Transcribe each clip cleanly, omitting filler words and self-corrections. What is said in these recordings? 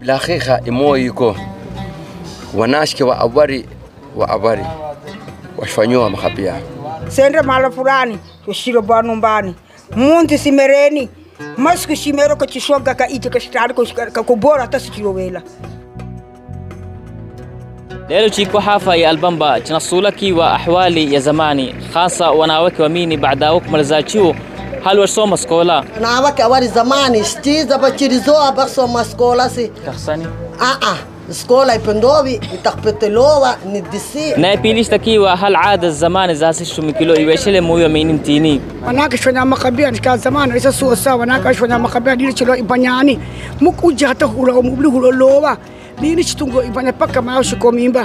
bila hakika imoyo yuko wanashike wa abari washfanyoa makhabia sendre mala fulani tushiro banu mbani muntu simereni masku shimero ko chishoga ka ite ka stari ko kubora tasikiro wela leo chiko hafa ya albamba chinasula wa ahwali ya zamani khasa wanawake waamini baada kumalizachiu hal wasoma skola wanawake awali zamani stiza bachirizoa basoma skola si kakhsani skola ipendovi itakpetelowa nidisi na pilishtakiwa hal aada zamani zasishu mikilo iweshele moyo meinimtini wanawake shona makabia nika zamani isa suosa wanawake shona makabia dili chilo ibanyani mukuja hata hula umubli hulolowa nini chitungo ibanya paka maosho komimba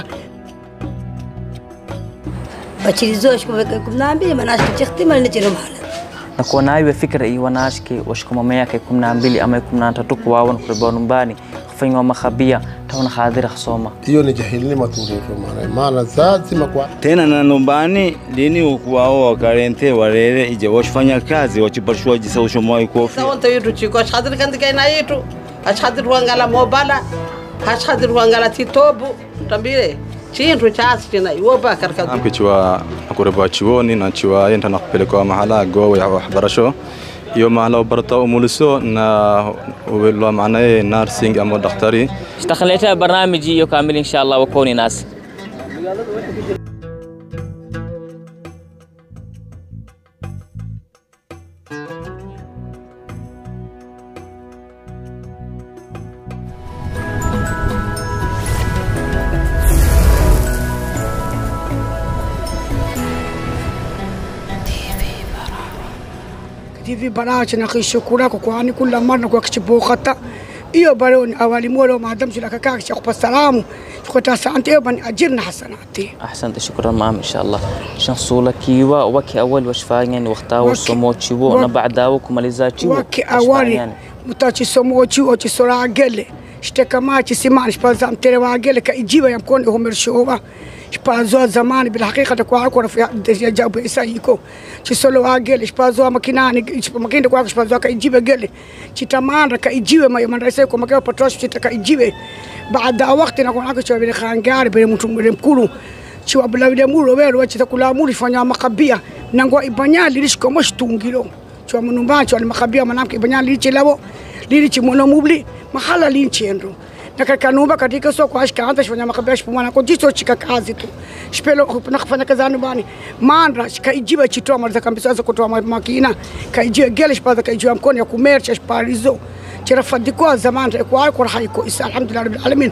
bachirizo shikubeka kumnaambia manashiki chikhtima nichiro mala nakuwa nayo fikra iyo wanashiki washikoma yake 12 ama 13 kuwaona kuribao nyumbani kufanywa makhabia tauna hadhira khasoma hiyo ni jahili maturifu maana lazima kwa tena na nyumbani lini ukuwao wakarente warere ije washfanya kazi wachibarshwa jisawusho mwa kofi sawonto yitu chiko ashadiri kandika ina yitu ashadiri wangala mobala ashadiri wangala titobu tambire chintu chasi china iwoba karkadu ampichwa akureba chiwoni na chiwa yenta nakupelekwa mahala go ya barasho iyo mahala barata umuliso na wala maana nursing ama daktari اشتغلت برنامجي كامل ان شاء الله وكوني ناس TV Baracha na kishukura kwa kwani kila mara kwa kichibokata iyo baroni awali molo maadam sila kaka kwa salamu kwa asante bani ajirna hasanati احسنت شكرا مام ان شاء الله شخصولا كيوا وكي اول وشفاين وقتاو سموچو na baadawo kumalizachi waki awali mutachi somochi ochi sora gele shteka machi simani spaza mtere wa gele ka ijiba ya mkono homershowa spazo zamani bila hakika kwa kwa ya jabu isaiko chisolo wa gele spazo makinani makinde kwa spazo ka ijibe gele chitamanda ka ijibe mayandaisa kwa makao patrosh chitaka ijibe baada wakati na kuna kichwa bila khangari bila mtu mkuru chiwa bila bila muro wero chitakula muri fanya makabia nangwa ibanyali lishikomo shitungiro chiwa munumbacho makabia manamke ibanyali lichilabo lilichi mono mubli mahala linchendo na kakanumba katika soko ashikaanza shifanya makabia shipumana kwa jiso chika kazi tu shipelo nakufanya kazi bani mandra shikaijiba chitoa maliza kambisa za kutoa makina kaijiba gele shipaza kaijiba mkono ya kumercha shiparizo chirafadikwa zamani kwa haiko isa alhamdulillah rabbil alamin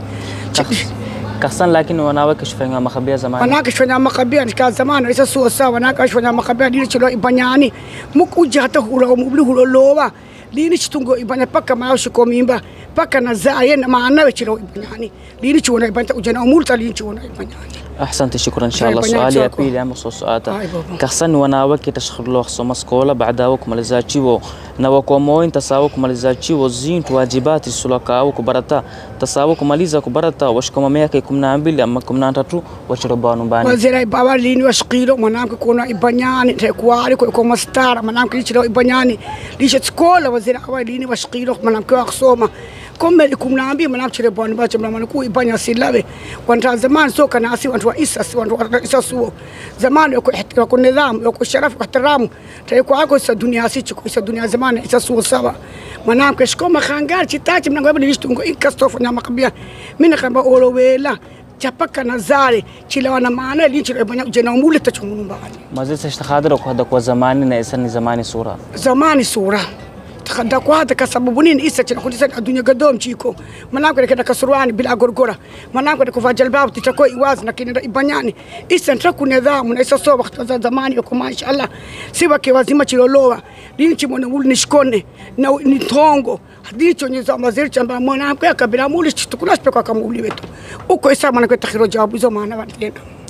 kasan lakini wanawake shifanya makabia zamani wanawake shifanya makabia nika zamani isa suosa wanawake shifanya makabia dili chilo ibanyani mukuja hata hula umubli hulolowa lini chitungo ibanya paka maosho komimba paka nazaye na maana chilo ibanyani lini chuna ibanya ujana umulta lini chuna ibanyani احسنت شكرا ان شاء الله سؤالي يا بيلي ام سؤاتا كحسن wanawake tashkhulu khasoma skola baadawo kumalizachiwo na wakomoin tasawu kumalizachiwo zintu wajibati sulaka kubarata tasawu kumaliza kubarata washikoma yake 12 ama 13 wachirobanu bani wazira baba lini washqilo mwanamke kuna ibanyani tekwali kwa mastara mwanamke chilo ibanyani lisha skola wazira awali lini washqilo mwanamke aksoma kombe 12 mwanamke chilo bani bacha mwanamke ku ibanya silabe kwa zamani soka na asi watu wa isas watu wa isasuo zamani kwa nidhamu kwa sharafu kwa ihtiramu taikuwa yako isa dunia sicho isa dunia zamani isasuo sawa mwanamke shikoma khangari chitachi mnango lishitungo ikastofu na makabia mimi kamba olowela chapaka nazare chila na maana linchilo ibanya jena umule tachumbani mazisa ishtakhadira kwa zamani na isa ni zamani sura تخدا كوهذا كسببونين إيسا تقول إنسان الدنيا قدوم شيكو مناقول كده كسروان بلا غرغرة مناقول كفاجل باب تتكوي وازن لكن إبنياني إيسا تركوا نظام ونإيسا صوب وقت زمان يكون ما شاء الله سيبا كوازيما تلولوا لينشي منقول نشكونه نو نتونغو ديتشو نظام وزير جنبا مناقول كبلا مولش تقولش بكوا كمولي بتو وكو إيسا مناقول تخيرو جواب زمانه وانتين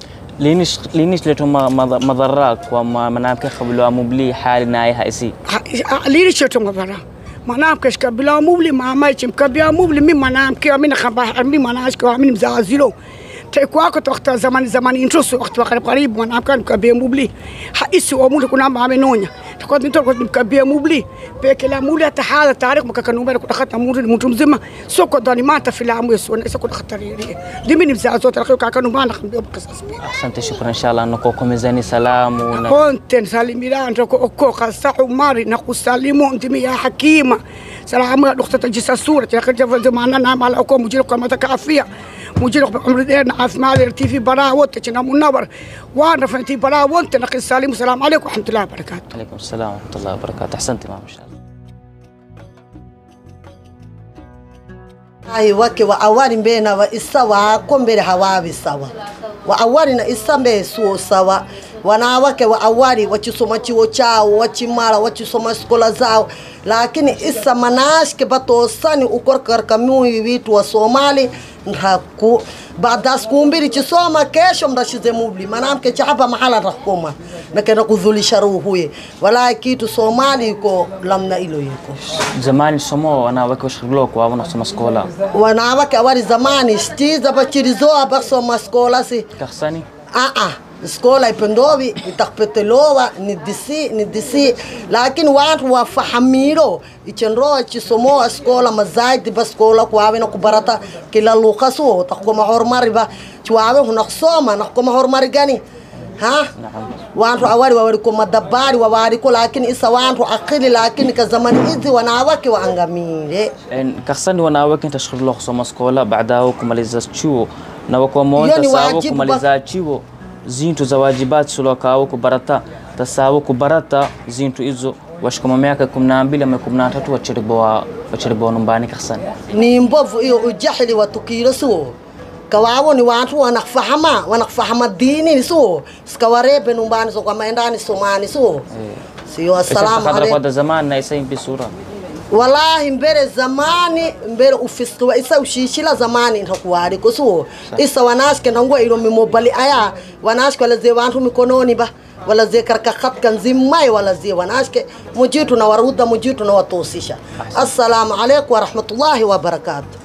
لينش لتو مضرات ومنامك قبل مبلي حال نايها إسي لينش لتو مضرات منامك قبل مبلي ما مايشم قبل مبلي من منامك ومن خبا من مناش ومن مزازلو تكوا كنت وقت زمان إنترس وقت قريب منامك قبل مبلي حيس ومول كنا ما منونيا تقعد انت مكبيه موبلي بكلا مولا هذا تاريخ مكانوا كنت اخذت مونتو مزما سوق داني ما انت في العام يسون ايش كنت اخذت دي من بزاز ترى كانوا ما نخدم بقصص. احسنت شكرا ان شاء الله انكم ميزاني سلام كنت سالميران ركو قصحوا ماري نقو سالمو انت يا حكيمه سلام اختي جسا صوره يا اخي زماننا نعم على حكم مجيلكم ما تكافيه مجيلك بعمر دين عاف مالي تي في برا وتنا منور وانا فانتي برا وانت نقي سالم السلام عليكم ورحمه الله وبركاته. عليكم السلام ورحمه الله وبركاته. احسنتي ماما ان شاء الله. ai wake wa awali mbena wa isawa kombere hawabi sawa wa awali na isambe suo sawa wanawake wa awali wachisoma chuo chao wachimala wachisoma skola zao lakini isa manashke batosani ukorkar kamui vitu wa Somali ndaku baada skumbiri chisoma kesho mrashize mubli manamke chapa mahala rahkoma nakena kudhulisha ruhuye wala kitu Somali iko lamna ilo yiko zamani somo wanawake washghulwa kwa wanasoma skola wanawake awali zamani stiza bachirizoa basoma skola si kakhsani skola ipendovi itakpetelowa ni disi lakini watu wafahamiro ichenroa chisomoa skola mazaidi ba skola kwawe na kubarata kila luqaso takoma hormari ba chwawe hunaqsoma nakoma hormari gani watu awali kwa madabari wawali kwa lakini isa watu akili lakini ka zamani hizi wanawake waangamire kakhsani wanawake tashghulwa kusoma skola baadaye kumaliza chuo na wakwa moja sawa kumaliza chuo zintu za wajibat sulokao kubarata tasawo kubarata zintu hizo washikoma miaka 12 ama 13 wachiriboa nyumbani kakhsani ni mbovu hiyo ujahili watukiro suo kawawo ni watu wanafahama dini suo skawarebe nyumbani so kama endani somani suo sio assalamu alaykum kwa zamani na isa impi sura wallahi mbere zamani mbere ufiski wa isa ushishila zamani ntakuwari kosuo isa wanashke ndangwa ilo mimobali aya wanashke wala ze wantu mikononi ba wala ze karka khatka nzimai wala ze wanashke mujitu na waruda mujitu na watosisha. Assalamu alaykum wa rahmatullahi wa barakatuh.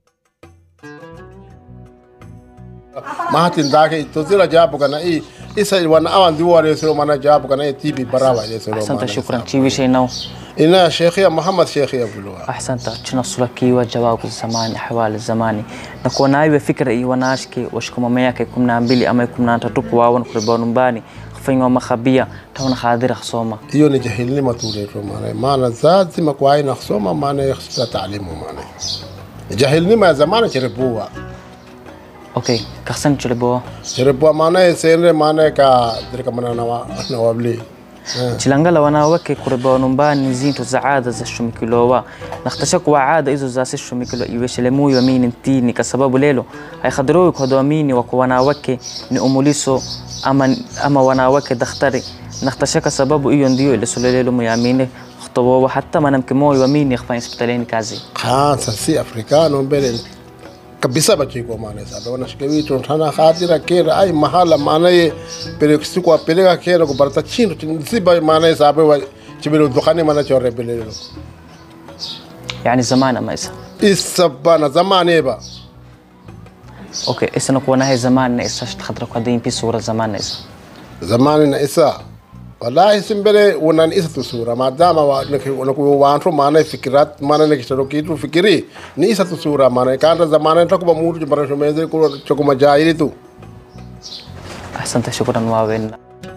Mahatin dake tozira jabu kana isa wana awan diware sero mana jabu kana tibi barawa sero mana. Asante shukran chiwi shayna إنا شيخي محمد شيخي أبو لواء. أحسنت تنصل كي وجواب الزمان أحوال الزماني نكون أيوة فكرة إيه وناشكي وشكم مياك يكون نامبلي أما يكون نانتطوق واون قربان باني خفين ومخبية تونا خادر خصومة. يوني جهلني ما تقولي ما أنا زاد زي ما كواين خصومة ما أنا يخص تعليمه ما أنا جهلني ما زمان شربوها. أوكي كحسن شربوها. شربوها ما أنا يسير ما أنا كدرك ما أنا نوابلي. Chilangala wanawake kuribao nyumbani zintu za ada za shumikilowa nakhtasha kwa ada hizo za shumikilo iweshelemu yamini ntini kwa sababu lelo haikadiriwi kuamini wa wanawake ni umuliso ama wanawake daktari nakhtasha kwa sababu hiyo ndio ile sulelelo muamini khutawa hata mwanamke moyo yamini khafanya hospitalini kazi sisi afrikano mbele kabisa bachiko maana sababu wanashikewi tunatana khadira kera ai mahala maana ye pele kwa peleka kera kubarata chino nsiba maana sababu chibelo dukani maana chore pelelo yani zamana ma isa bana zamani ba okay isa nakuwa na zamani na isa khadra kwa dimpi sura zamani na isa zamani na isa wallahi simbele unan isa tusura madama wanakuwa wantu maana fikirat maana nikisharo kitu fikiri ni isa tusura maana kanda zamana takuba mutu jumara shumeze ko chokuma jaili tu. Ahsanta shukran wawen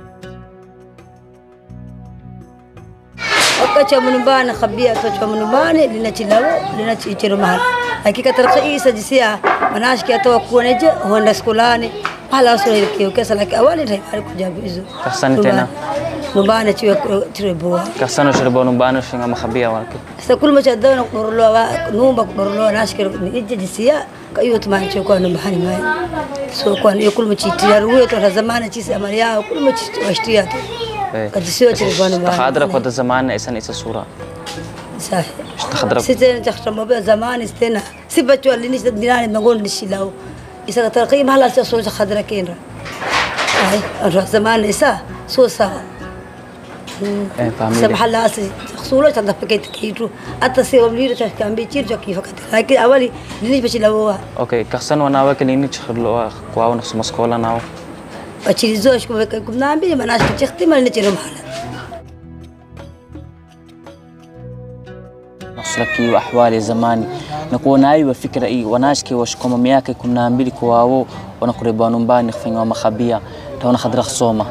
wakacha mnumbana khabia tocha mnumbani linachichiro mahali hakika tarqisa jisia manashki atawa kuoneje honda skolani hala sura kesa laki awali tayari kujabu hizo kasani tena numbana chireboa kasano chireboa numbana shinga makhabia wake sasa kulma chadana kunurlowa numba kunurlowa nashki ije jisia kayo tumancho kwa numbani mai so kwa hiyo kulma chitira ruwe to zamana chisi amaria kulma chishtia tu kajisio chireboa numbana khadra kwa zamana isan isa sura صحيح ستين تختم بها زمان استنا سبتوا اللي نجد دينار نقول نشيلوا إذا ترقيم هلا تصوص خضرا كينرا هاي زمان إسا سوسا سبح الله أسي خصوله تنظف بكيت كيترو أتصير وبليرة كان بيتير جو كيف كتير لكن أولي اللي بيشيلوا أوكي كحسن وانا وكني نتشخلوا قواو نفس مسكولا ناو بتشيل زوج كم نعمل ما ناش كتختي ما نتشيل محلا sulaki ahwali zamani na kuona hiyo fikra hii wanashike washikoma miaka 12 kwa wao wanakureba nyumbani kufanya makhabia taona khadra khsoma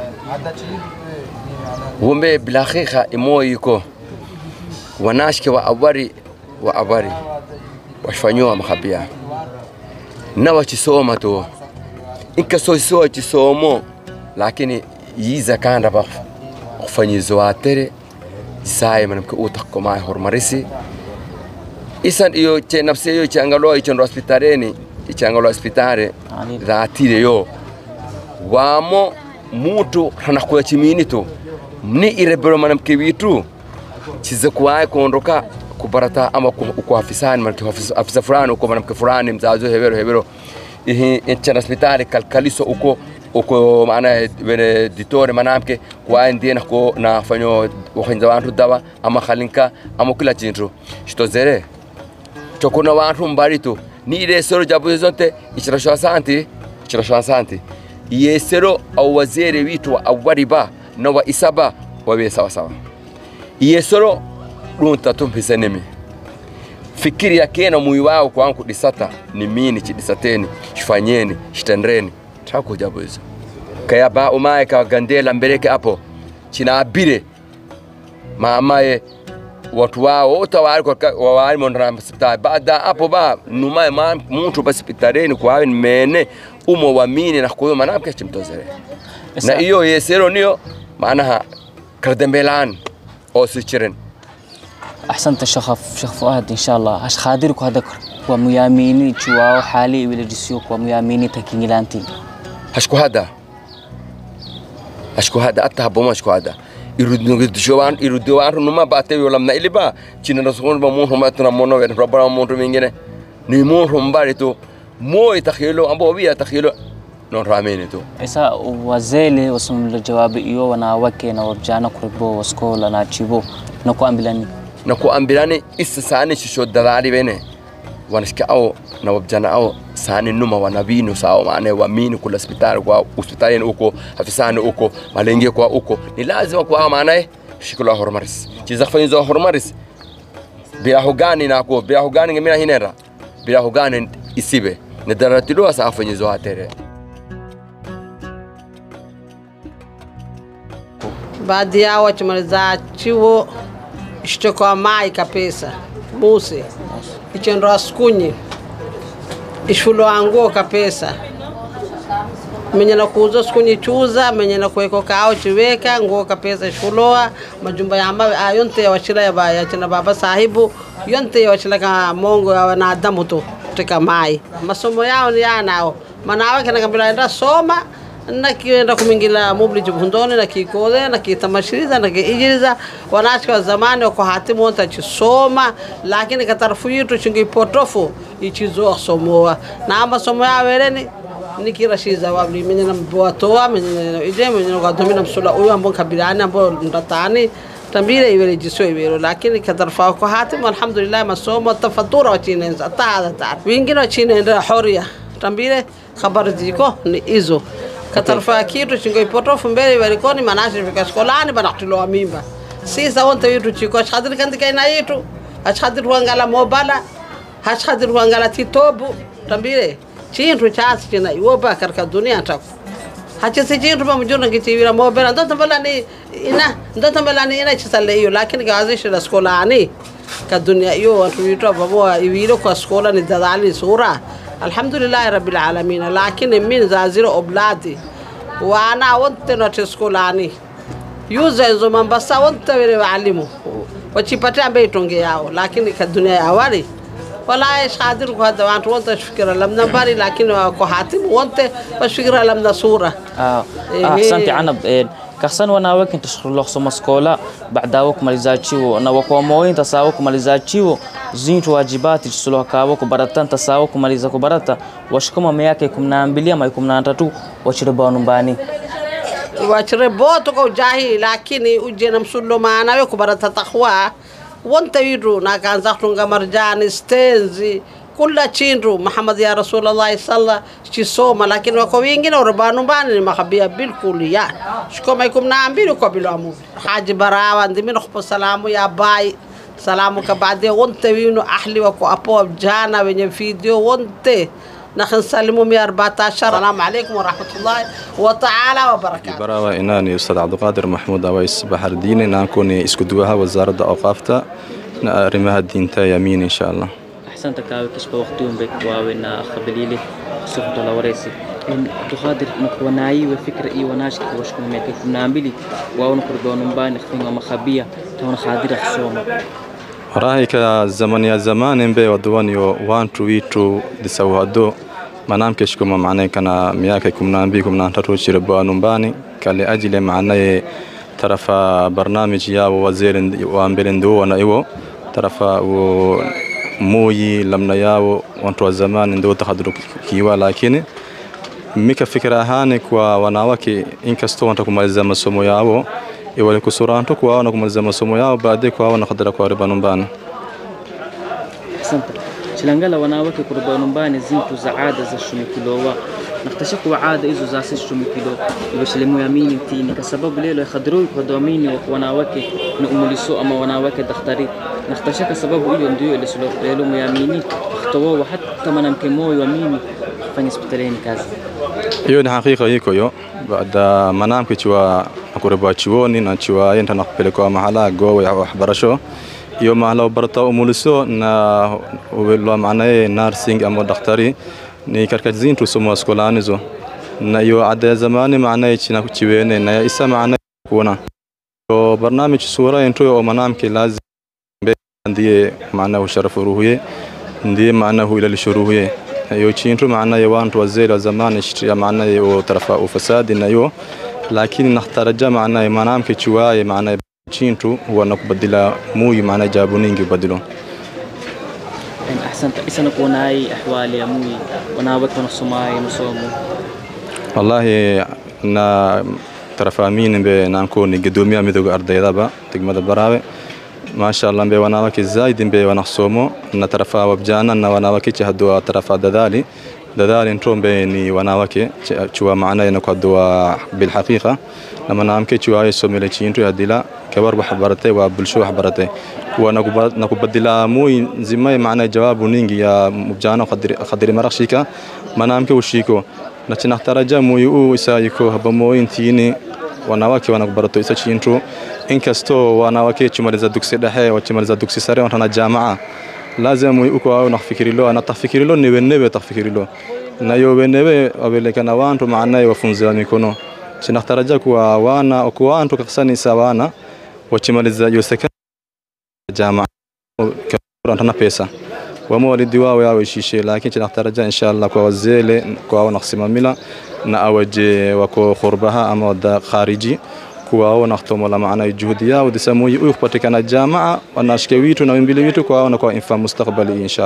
wombe bila hakika imoyo iko wanashike wa abari washfanywa makhabia na wachisoma tu inkasoisoa chisomo lakini yiza kanda ba kufanyizo atere sai manamke utakoma hormarisi isan iyo che nafsi iyo changalo ichon hospitaleni ichangalo hospitale dhaatire yo wamo mutu hanakuya chimini tu ni irebero manamke witu chize kuwae kuondoka kubarata ama kwa afisani manamke afisa fulani uko manamke fulani mzazo hebero ichi hospitali kalkaliso uko maana ditore manamke kwa ndiena ko na fanyo wakhinza wantu dawa ama khalinka ama kila chintu shitozere chokona wantu mbarito ni ile soro jabu zonte ichirashwa santi yesero au wazere witu awariba na wa isaba wawe sawa yesoro runta tumpisenemi fikiri yake na muyi wao kwangu disata ni mini chidisateni shifanyeni shitendreni tako jabu hizo kaya ba umaye ka gandela mbeleke hapo china abire maamaye watu wao utawali kwa wawali mondra hospitali baada hapo ba numaye mtu hospitalini kwa mene umo wamini na kuyo manamke chimtozere na hiyo yesero niyo maana kardembelan او سيتشرن احسنت شيخ فؤاد ان شاء الله اش خادرك هذاك ومياميني تشواو حالي ولا جسيوك ومياميني تكينيلانتي اشكو هذا اتهبوا مشكو هذا يردوان نما باتي ولا من اللي با تشين رسول بمون هم تنمونو ربنا مون مينغني نيمون هم باريتو مو يتخيلوا ابو بيا تخيلوا non ramene to esa wazele wasum jawabu iyo wana wake na wajana kuribo waskola na chibo na kuambilani isasani shisho dalali bene wanashika au na wajana au sani numa wanabinu sawa maana waamini kula hospitali kwa hospitalini uko afisani uko malenge kwa uko ni lazima kwa maana shikula hormaris chiza fanyizo hormaris bila hugani nako bila hugani ngemina hinera bila hugani isibe ne daratilo asa fanyizo atere baadhi yao wachimaliza chiwo ishtoka mai kapesa buse ichendo askunyi ishulo ango kapesa mwenye na kuuza skunyi chuza mwenye na kuweko kao chiweka ngo kapesa ishuloa majumba ya mawe ayonte ya wachila ya baya china baba sahibu yonte ya wachila ka mongo ya wanadamu tu teka mai masomo yao ni yanao manawe kana kabila enda soma na kienda kumingila mubli jibundoni na kikode na kitamashiriza na kiijiriza wanachika zamani wako hatimu wanta chisoma lakini katarafu yitu chungi potofu ichizo somoa na ama somo ya weleni nikirashiza wabli mwenye na mbuatoa mwenye ije mwenye na kadomina msula uyo ambon kabirani ambon ndatani tambile iwele jiso iwelo lakini katarafu wako hatimu alhamdulillah masomo tafadura wachinenza taada wingine wachinenza horia tambile khabari ziko ni izo katarafa kitu chingo ipotofu mbele walikoni manashi fika skolani banatuloa mimba sisa wonte yitu chiko ashadiri kandika ina yitu ashadiri wangala mobala ashadiri wangala titobu tambile chintu chasi china iwoba karka dunia taku hachisi chintu pamujuna kitivira mobala ndoto mbelani ina chisale iyo lakini kawazishi la skolani ka dunia iyo watu yitu abamoa iwilo kwa skola ni dadali sura alhamdulillah rabbil alamin lakini min zaziro obladi wana wonte no teskolani yuza zo mambasa wonte wale walimu wachipata ambaye tonge yao lakini ka dunia ya awali wala shadir kwa hada watu wonte fikira lamna bari lakini kwa hatimu wonte fikira lamna sura ahsanti anab كحسن وانا وكنت تشكر لك سمسكولا بعداوك ماليزاتشيو انا وكوموين تساوك ماليزاتشيو زين واجبات تسلوكاوك براتان تساوك ماليزاكو براتا واشكما مياكي 12 ama 13 wachireba nyumbani wachirebo to jahi lakini uje na msulumana we kubarata takwa wonta widu na kanza tunga marjani stenzi kula chindu Muhammad ya Rasulullah sallallahu chisoma lakini wako wengine urabanu bani ni makhabia bil kulliya shikoma 12 kwa bilamu haji barawa ndimi nakhpo salamu ya bai salamu kabade wonte wino ahli wako apo jana wenye video wonte نحن سلموا 114. السلام عليكم ورحمة الله وتعالى وبركاته. براوة إناني أستاذ عبد القادر محمود أويس بحر ديني نكوني اسكدوها وزارة أوقافتا نرمها الدين تا يمين إن شاء الله. أحسنت كاوي كشبه وقتهم بك واوينا خبليلي سوف تلا وريسي. إن تقادر نقوناي وفكر إي وناشك وشكون ميكي نامبلي واون قربون بان خفين ومخبية تون خادر خصوم. راهي كزمن يا زمان بي ودوانيو وان تويتو دسوهدو منام كشكم معناه كنا مياككم نامبيكم نانترو شربوا نمباني كالي أجل معناه طرف برنامج يا وزير وامبلندو ونايو طرف وموي لمنا ياو وانتو زمان ندو تخدرو كيوا لكن ميك فكرة هانك وناوكي إنكستو وانتكم ملزم السمو ياو iwale kusuranto kwa wana kumaliza masomo yao baadaye kwa wana kadara kwa riba numbani. Asante. Chilangala wanawake kwa numbani zintu za ada za shumikilowa naktashaku ada hizo za sisi shumikilo ibashilimu yamini tini kwa sababu leo khadrui kwa domini wanawake ni umuliso ama wanawake daktari naktashaka sababu hiyo ndio ile leo muyamini khtowa hata mwanamke moyo yamini fanya hospitalini kazi. Hiyo ni hakika hiko yo baada mwanamke chwa akureba chuoni na chwa yenta nakupelekwa mahala gowe ya waxbarasho iyo mahala barata umuliso na uwelo maanaye nursing ama daktari ni karkazin tu somo skolanizo na iyo ada zamani maanaye china kuchiwene na isa maanaye kuona so barnamij sura into yo mwanamke lazima ndiye maana usharafu ruhuye ndiye maana hu ila shuruhuye iyo chintu maanaye wantu wazee zamani shtia maanaye o tarafa ufasadi na yo lakini nahtaraja maana manamke chuaye maana chintu huwa nakubadila muyi maana jabu ningi badilo. أحسنت إسنا كوناي أحوال يا موي ونابتنا الصماي نصومو. والله نا ترفامين بنانكوني قدوميا مدوق أرضي ذابا تقمد براوي ما شاء الله بوناوك الزايد بونصومو نترفا وبجانا نوناوك تهدوا ترفا دذالي دذالي نتوم بيني وناوك شو معنا ينقدوا بالحقيقة لما نامك شو هاي سوميلتشين تو يدلا كبر بحبرته وبلشوا حبرته ونقبضلا موي زماي معنا جواب ونينجي يا مبجانا خدري مرخشيكا ما نامك وشيكو نحن نحترجا موي أو إسايكو هبموي انتيني وناوك ونقبرته إساتشين تو إنكستو وناوك شو مرزا دوكسي دحية وشو مرزا دوكسي سري ونحن جامعة لازم يكون نفكر له أنا تفكر له نبي تفكر له نيو نبي قبل كنا وانتو معنا يوفنزلان يكونوا شنخترجك وانا وكوانتو كساني سوانا وشمالز يوسك جامعة كورانتنا بيسا ومولد دواوي أو شيء لكن شنخترج إن شاء الله كوزيل كوا نقسم ملا نأوجي وكو خربها أما دا خارجي كوا نختم ولا معنا الجهودية ودسمو يخبط كنا الجامعة وناشكويتو نبيلويتو كوا ونكوا إنفا مستقبلي إن شاء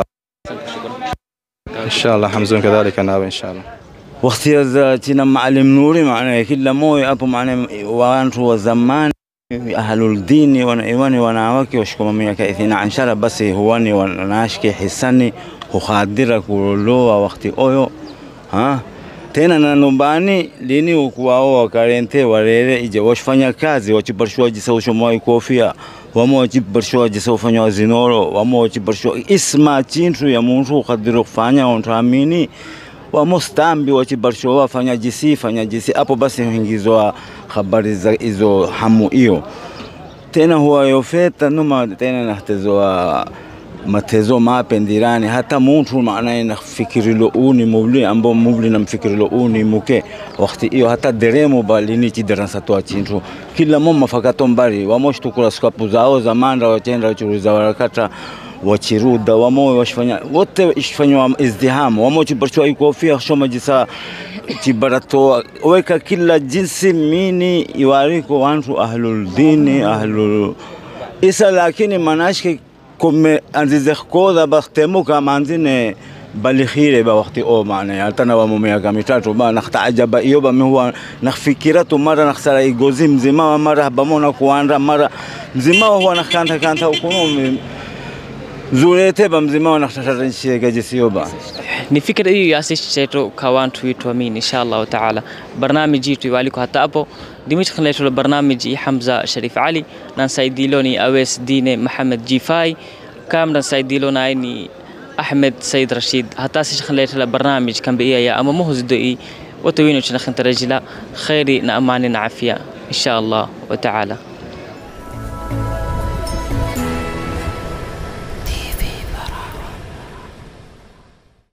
الله إن شاء الله حمزون كذلك أنا إن شاء الله وقت يزاتنا معلم نوري معنا كل موي أبو معنا وانتو زمان أهل الدين وإيواني ونعوكي وشكم مية كإثناء عن شرب بس هواني وناشكي حساني وخادرك ولو وقت أويو ها tena na numbani lini ukuwao wakarente warere ije washfanya kazi wachibarshwa jisawsho moyo kofia wamo wachibarshwa jisawfanya zinoro wamo wachibarshwa isma chintu ya muntu khadiro kufanya ontamini wamo stambi wachibarshwa wafanya jisi hapo basi hingizwa habari za hizo hamu hiyo tena huwa yofeta numa tena nahtezwa matezo mapendirani hata muntu maana inafikirilo uni mubli ambo mubli namfikirilo uni muke wakati hiyo hata deremo balini chidaransa toa chintu kila mama fakato mbali wamoshtu kula skapu zao zamanda wachenda wachuruza warakata wachiruda wamo washfanya wote ishfanywa izdihamu wamo chibarchwa ikofia shoma jisa chibarato weka kila jinsi mini iwariko wantu ahlul dini ahlul isa lakini manashki كم أنزل كودا بختمو كمانزين بالخير بوقت أو معناه يالتنا وموميا كميتاتو ما نختعجب إيوبا مهو نخفكرته مرة نخسر إيجوزيم زما مرة بمونا كوانرا مرة زما هو نخانتا وكونو زورته بمزما ونختار شيء كجسيوبا nifikiri hiyo yasi chetu kawantu wetu amin inshallah taala barnaamiji tu waliko hata hapo dimich khaleeto barnaamiji Hamza Sharif Ali nan saidiloni Awes Dine Mohamed Jifai kam nan saidilona ni Ahmed Said Rashid hata si khaleeto barnaamij kan biya ama muhzdoi وتوينو شنخن ترجلا خيري نأماني نعافية إن شاء الله وتعالى